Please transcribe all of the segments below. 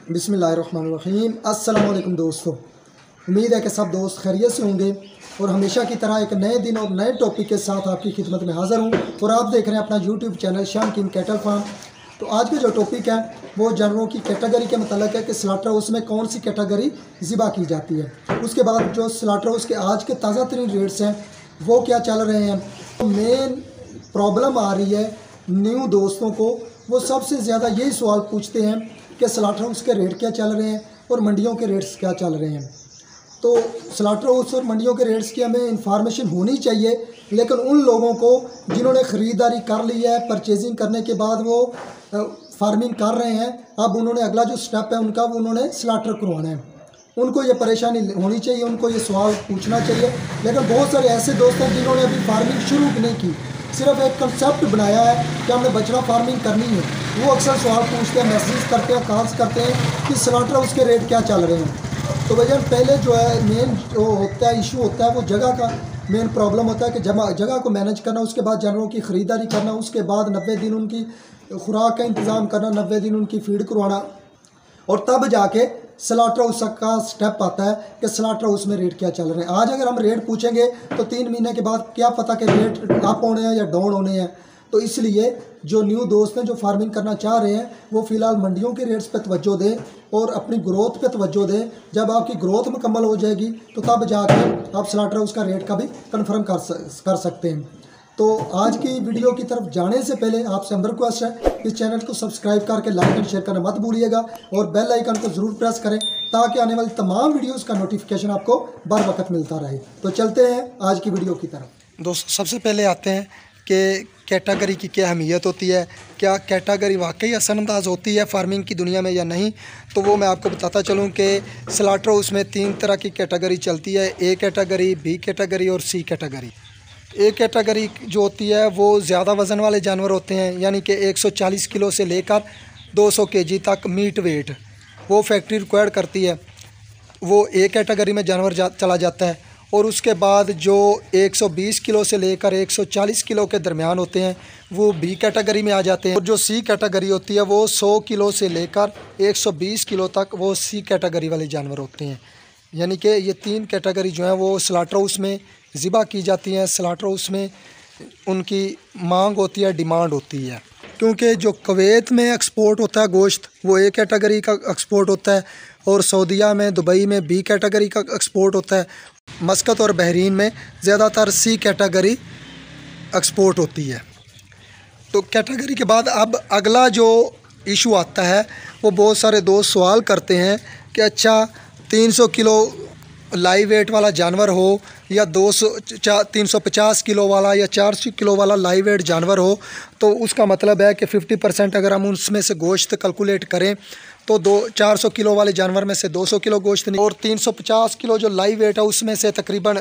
बिस्मिल्लाहिर्रहमानिर्रहीम। अस्सलाम वालेकुम दोस्तों, उम्मीद है कि सब दोस्त खैरियत से होंगे और हमेशा की तरह एक नए दिन और नए टॉपिक के साथ आपकी खिदमत में हाज़िर हूँ और आप देख रहे हैं अपना YouTube channel Sham king cattle farm. तो आज का जो टॉपिक है वो जानवरों की कैटेगरी के मतलब है कि स्लॉटर हाउस में कौन सी कैटेगरी ज़िबा की जाती है। उसके बाद जो स्लॉटर हाउस के आज के ताज़ा तरीन रेट्स हैं वो क्या चल रहे हैं। तो मेन प्रॉब्लम आ रही है न्यू दोस्तों को, वो सबसे ज़्यादा यही सवाल पूछते हैं कि स्लॉटर हाउस के रेट क्या चल रहे हैं और मंडियों के रेट्स क्या चल रहे हैं। तो स्लॉटर हाउस और मंडियों के रेट्स की हमें इंफॉर्मेशन होनी चाहिए, लेकिन उन लोगों को जिन्होंने ख़रीदारी कर ली है, परचेजिंग करने के बाद वो फार्मिंग कर रहे हैं, अब उन्होंने अगला जो स्टेप है उनका वो उन्होंने स्लॉटर करवाना है, उनको ये परेशानी होनी चाहिए, उनको ये सवाल पूछना चाहिए। लेकिन बहुत सारे ऐसे दोस्त हैं जिन्होंने अभी फार्मिंग शुरू नहीं की, सिर्फ एक कंसेप्ट बनाया है कि हमने बछड़ा फार्मिंग करनी है। वो अक्सर सवाल पूछते हैं, मैसेज करते हैं, कॉल्स करते हैं कि स्लॉटर हाउस के रेट क्या चल रहे हैं। तो भैया पहले जो है मेन जो होता है इशू होता है वो जगह का मेन प्रॉब्लम होता है कि जगह को मैनेज करना, उसके बाद जानवरों की ख़रीदारी करना, उसके बाद 90 दिन उनकी खुराक का इंतज़ाम करना, 90 दिन उनकी फीड करवाना, और तब जाके स्लॉटर हाउस का स्टेप आता है कि स्लॉटर हाउस में रेट क्या चल रहे हैं। आज अगर हम रेट पूछेंगे तो 3 महीने के बाद क्या पता कि रेट अप होने हैं या डाउन होने हैं। तो इसलिए जो न्यू दोस्त हैं जो फार्मिंग करना चाह रहे हैं वो फ़िलहाल मंडियों के रेट्स पे तवज्जो दें और अपनी ग्रोथ पे तवज्जो दें। जब आपकी ग्रोथ मुकम्मल हो जाएगी तो तब जाके आप स्लॉटर हाउस का रेट का भी कन्फर्म कर सकते हैं। तो आज की वीडियो की तरफ जाने से पहले आपसे हम रिक्वेस्ट है इस चैनल को सब्सक्राइब करके लाइक एंड शेयर करना मत भूलिएगा और बेल आइकन को ज़रूर प्रेस करें ताकि आने वाली तमाम वीडियोस का नोटिफिकेशन आपको बर वक्त मिलता रहे। तो चलते हैं आज की वीडियो की तरफ। दोस्तों सबसे पहले आते हैं कि कैटेगरी की क्या अहमियत होती है, क्या कैटेगरी वाकई असरअंदाज होती है फार्मिंग की दुनिया में या नहीं। तो वो मैं आपको बताता चलूँ कि स्लॉटर हाउस में 3 तरह की कैटेगरी चलती है, ए कैटेगरी, बी कैटेगरी और सी कैटेगरी। ए कैटेगरी जो होती है वो ज़्यादा वज़न वाले जानवर होते हैं, यानी कि 140 किलो से लेकर 200 केजी तक मीट वेट वो फैक्ट्री रिक्वायर्ड करती है, वो ए कैटेगरी में जानवर चला जाता है। और उसके बाद जो 120 किलो से लेकर 140 किलो के दरमियान होते हैं वो बी कैटेगरी में आ जाते हैं। और जो सी कैटेगरी होती है वो 100 किलो से लेकर 120 किलो तक वो सी कैटेगरी वाले जानवर होते हैं। यानी कि ये 3 कैटेगरी जो है वो स्लॉटर हाउस में ज़िबा की जाती हैं। स्लॉटर हाउस में उनकी मांग होती है, डिमांड होती है, क्योंकि जो कुवैत में एक्सपोर्ट होता है गोश्त वो ए कैटेगरी का एक्सपोर्ट होता है और सऊदीया में, दुबई में बी कैटेगरी का एक्सपोर्ट होता है। मस्कत और बहरीन में ज़्यादातर सी कैटेगरी एक्सपोर्ट होती है। तो कैटेगरी के बाद अब अगला जो इशू आता है वो बहुत सारे दोस्त सवाल करते हैं कि अच्छा 300 किलो लाइव वेट वाला जानवर हो या 350 किलो वाला या 400 किलो वाला लाइव वेट जानवर हो, तो उसका मतलब है कि 50% अगर हम उसमें से गोश्त कैलकुलेट करें तो 400 किलो वाले जानवर में से 200 किलो गोश्त और 350 किलो जो लाइव वेट है उसमें से तकरीबन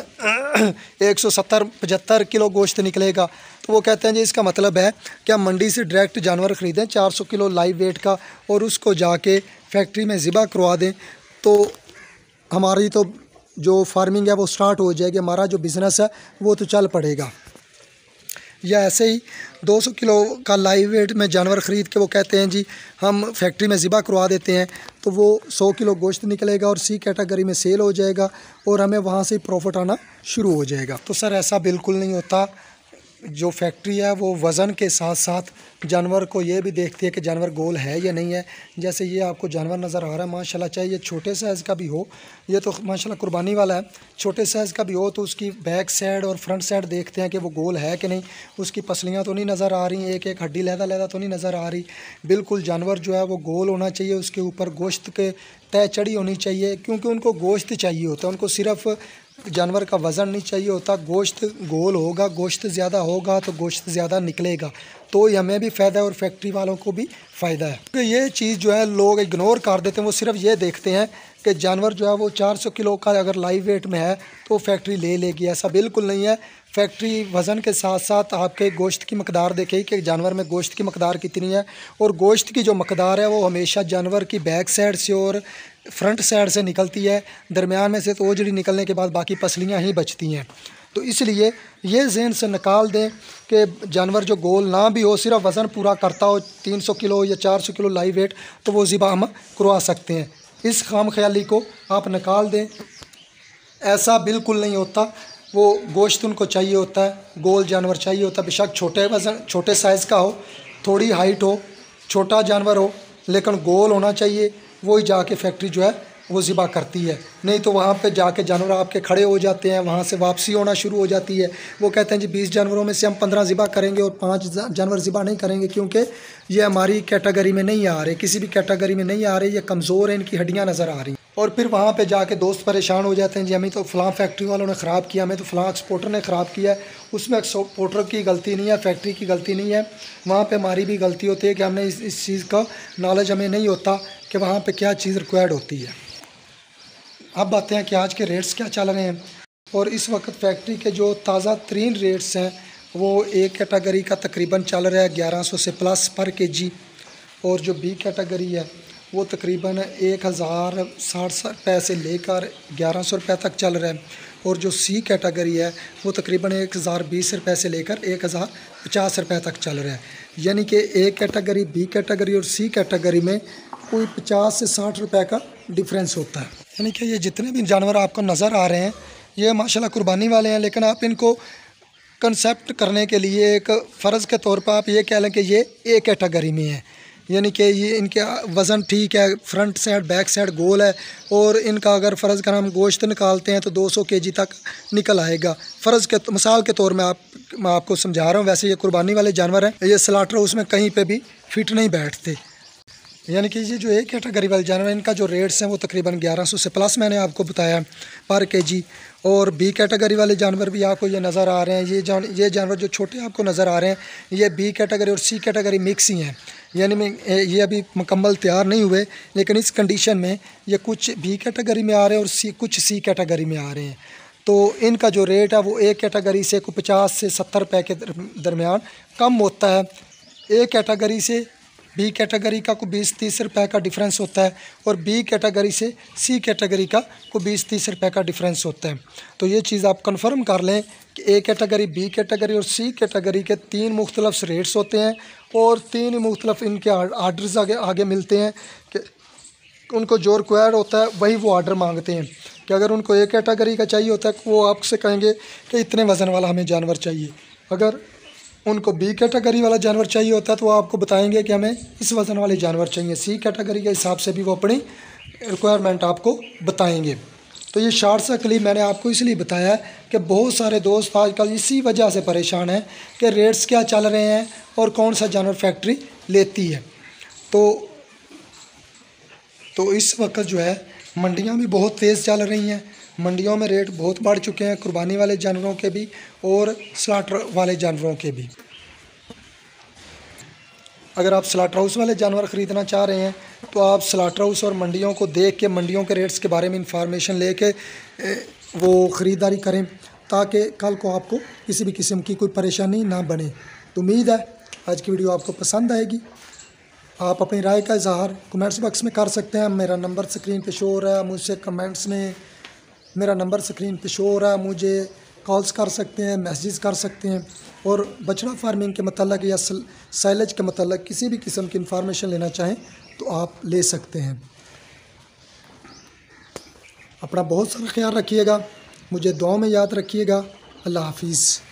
170-75 किलो गोश्त निकलेगा। तो वो कहते हैं जी इसका मतलब है कि हम मंडी से डायरेक्ट जानवर ख़रीदें 400 किलो लाइव वेट का और उसको जाके फैक्ट्री में ज़िबा करवा दें, तो हमारी तो जो फार्मिंग है वो स्टार्ट हो जाएगी, हमारा जो बिज़नेस है वो तो चल पड़ेगा। या ऐसे ही 200 किलो का लाइव वेट में जानवर ख़रीद के वो कहते हैं जी हम फैक्ट्री में ज़िबा करवा देते हैं, तो वो 100 किलो गोश्त निकलेगा और सी कैटेगरी में सेल हो जाएगा और हमें वहाँ से प्रॉफिट आना शुरू हो जाएगा। तो सर ऐसा बिल्कुल नहीं होता। जो फैक्ट्री है वो वज़न के साथ साथ जानवर को ये भी देखती है कि जानवर गोल है या नहीं है। जैसे ये आपको जानवर नज़र आ रहा है माशाल्लाह, चाहे ये छोटे साइज़ का भी हो, ये तो माशाल्लाह कुर्बानी वाला है, छोटे साइज़ का भी हो तो उसकी बैक साइड और फ्रंट साइड देखते हैं कि वो गोल है कि नहीं, उसकी पसलियाँ तो नहीं नज़र आ रही, एक एक हड्डी लहदा तो नहीं नज़र आ रही। बिल्कुल जानवर जो है वो गोल होना चाहिए, उसके ऊपर गोश्त के तय चढ़ी होनी चाहिए, क्योंकि उनको गोश्त चाहिए होता है, उनको सिर्फ़ जानवर का वज़न नहीं चाहिए होता। गोश्त गोल होगा, गोश्त ज़्यादा होगा तो गोश्त ज़्यादा निकलेगा, तो हमें भी फ़ायदा है और फैक्ट्री वालों को भी फ़ायदा है। तो ये चीज़ जो है लोग इग्नोर कर देते हैं, वो सिर्फ ये देखते हैं कि जानवर जो है वो 400 किलो का अगर लाइव वेट में है तो फैक्ट्री ले लेगी। ऐसा बिल्कुल नहीं है। फैक्ट्री वज़न के साथ साथ आपके गोश्त की मकदार देखेगी कि जानवर में गोश्त की मकदार कितनी है, और गोश्त की जो मकदार है वो हमेशा जानवर की बैक साइड से और फ्रंट साइड से निकलती है। दरमियान में से तो ओजड़ी निकलने के बाद बाकी पसलियाँ ही बचती हैं। तो इसलिए ये जहन से निकाल दें कि जानवर जो गोल ना भी हो, सिर्फ वज़न पूरा करता हो 300 किलो या 400 किलो लाइव वेट, तो वो ज़िबा हम करवा सकते हैं। इस खाम ख्याली को आप निकाल दें। ऐसा बिल्कुल नहीं होता। वो गोश्त उनको चाहिए होता है, गोल जानवर चाहिए होता है, बेशक छोटे साइज़ का हो, थोड़ी हाइट हो, छोटा जानवर हो, लेकिन गोल होना चाहिए। वही जाके फैक्ट्री जो है वो ज़िबा करती है। नहीं तो वहाँ पे जाके जानवर आपके खड़े हो जाते हैं, वहाँ से वापसी होना शुरू हो जाती है। वो कहते हैं जी 20 जानवरों में से हम 15 ज़िबा करेंगे और 5 जानवर ज़िबा नहीं करेंगे, क्योंकि ये हमारी कैटेगरी में नहीं आ रहे, किसी भी कैटेगरी में नहीं आ रहे, ये कमज़ोर हैं, इनकी हड्डियाँ नज़र आ रही। और फिर वहाँ पे जाके दोस्त परेशान हो जाते हैं, जी हमें तो फ़लाँ फैक्ट्री वालों ने ख़राब किया, हमें तो फ़लाँ एक्सपोर्टर ने ख़राब किया। उसमें एक्सपोर्टर की गलती नहीं है, फैक्ट्री की गलती नहीं है, वहाँ पे हमारी भी गलती होती है कि हमने इस चीज़ का नॉलेज हमें नहीं होता कि वहाँ पे क्या चीज़ रिक्वायर्ड होती है। अब आते हैं कि आज के रेट्स क्या चल रहे हैं। और इस वक्त फैक्ट्री के जो ताज़ा तरीन रेट्स हैं वो ए कैटेगरी का तकरीबन चल रहा है 1100 से प्लस पर केजी, और जो बी कैटेगरी है वो तकरीबन 1060 रुपये से लेकर 1100 रुपये तक चल रहा है, और जो सी कैटेगरी है वो तकरीबन 1020 रुपये से लेकर 1050 रुपये तक चल रहा है। यानी कि ए कैटेगरी, बी कैटेगरी और सी कैटेगरी में कोई 50 से 60 रुपये का डिफरेंस होता है। यानी कि ये जितने भी जानवर आपको नज़र आ रहे हैं ये माशाल्लाह कुर्बानी वाले हैं, लेकिन आप इनको कंसेप्ट करने के लिए एक फ़र्ज़ के तौर पर आप ये कह लें कि ये ए कैटेगरी में है। यानी कि ये इनके वज़न ठीक है, फ्रंट साइड बैक साइड गोल है, और इनका अगर फ़र्ज़ कर हम गोश्त निकालते हैं तो 200 केजी तक निकल आएगा। फ़र्ज़ के मिसाल के तौर में मैं आपको समझा रहा हूँ। वैसे ये कुर्बानी वाले जानवर हैं, ये स्लाटर हाउस में कहीं पे भी फिट नहीं बैठते। यानी कि ये जो एक कैटेगरी वाले जानवर हैं इनका जो रेट्स हैं वो तकरीबन 1100 से प्लस मैंने आपको बताया पर केजी। और बी कैटेगरी वाले जानवर भी आपको ये नज़र आ रहे हैं। ये जानवर जो छोटे आपको नज़र आ रहे हैं ये बी कैटेगरी और सी कैटेगरी मिक्स ही हैं। यानी में ये अभी मुकम्मल तैयार नहीं हुए, लेकिन इस कंडीशन में ये कुछ बी कैटेगरी में आ रहे हैं और कुछ सी कैटेगरी में आ रहे हैं। तो इनका जो रेट है वो एक कैटेगरी से को 50 से 70 रुपये के दरमियान कम होता है। ए कैटेगरी से बी कैटेगरी का को 20-30 रुपये का डिफरेंस होता है, और बी कैटेगरी से सी कैटेगरी का को 20-30 रुपये का डिफरेंस होता है। तो ये चीज़ आप कंफर्म कर लें कि ए कैटेगरी, बी कैटेगरी और सी कैटेगरी के 3 मुख्तलिफ रेट्स होते हैं, और 3 मुख्तलिफ इनके आर्डर्स आगे मिलते हैं कि उनको जो रिक्वायर्ड होता है वही वो आर्डर मांगते हैं। कि अगर उनको ए कैटेगरी का चाहिए होता है वो आपसे कहेंगे कि इतने वज़न वाला हमें जानवर चाहिए। अगर उनको बी कैटेगरी वाला जानवर चाहिए होता है तो वो आपको बताएंगे कि हमें इस वज़न वाले जानवर चाहिए। सी कैटेगरी के हिसाब से भी वो अपनी रिक्वायरमेंट आपको बताएंगे। तो ये शॉर्ट सा क्लिप मैंने आपको इसलिए बताया कि बहुत सारे दोस्त आजकल इसी वजह से परेशान हैं कि रेट्स क्या चल रहे हैं और कौन सा जानवर फैक्ट्री लेती है। तो इस वक्त जो है मंडियाँ भी बहुत तेज़ चल रही हैं। मंडियों में रेट बहुत बढ़ चुके हैं, कुर्बानी वाले जानवरों के भी और स्लाटर वाले जानवरों के भी। अगर आप स्लाटर हाउस वाले जानवर ख़रीदना चाह रहे हैं तो आप स्लाटर हाउस और मंडियों को देख के मंडियों के रेट्स के बारे में इंफॉर्मेशन लेके वो ख़रीदारी करें, ताकि कल को आपको किसी भी किस्म की कोई परेशानी ना बने। तो उम्मीद है आज की वीडियो आपको पसंद आएगी। आप अपनी राय का इजहार कमेंट्स बॉक्स में कर सकते हैं। मेरा नंबर स्क्रीन पे शो हो रहा है, मुझसे कमेंट्स में मेरा नंबर स्क्रीन पे शो हो रहा है, मुझे कॉल्स कर सकते हैं, मैसेजेस कर सकते हैं। और बछड़ा फार्मिंग के मतलब या साइलेज के मतलब किसी भी किस्म की इंफॉर्मेशन लेना चाहें तो आप ले सकते हैं। अपना बहुत सारा ख्याल रखिएगा, मुझे दुआ में याद रखिएगा। अल्लाह हाफिज़।